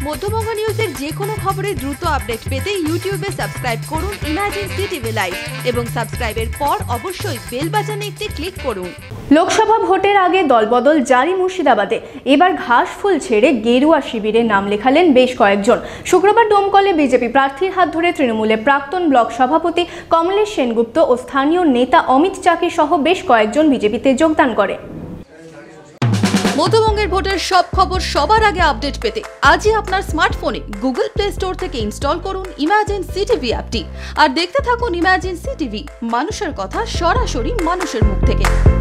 মধ্যবঙ্গ নিউজের যে কোনো খবরের দ্রুত আপডেট পেতে ইউটিউবে সাবস্ক্রাইব করুন ইমার্জেন্সি টিভি লাইভ এবং সাবস্ক্রাইবের পর অবশ্যই বেল বাটনে একটি ক্লিক করুন। লোকসভা ভোটের আগে দলবদল জারি মুর্শিদাবাদে। এবার ঘাস ফুল ছেড়ে গেরুয়া শিবিরে নাম লেখালেন বেশ কয়েকজন। শুক্রবার ডোমকলে বিজেপি প্রার্থীর হাত ধরে তৃণমূলের প্রাক্তন ব্লক সভাপতি কমলেশ সেনগুপ্ত ও স্থানীয় নেতা অমিত চাকি সহ বেশ কয়েকজন বিজেপিতে যোগদান করে। মধ্যবঙ্গের ভোটের সব খবর সবার আগে আপডেট পেতে আজই আপনার স্মার্টফোনে গুগল প্লে স্টোর থেকে ইনস্টল করুন ইমার্জেন্সি টিভি অ্যাপটি আর দেখতে থাকুন ইমার্জেন্সি টিভি, মানুষের কথা সরাসরি মানুষের মুখ থেকে।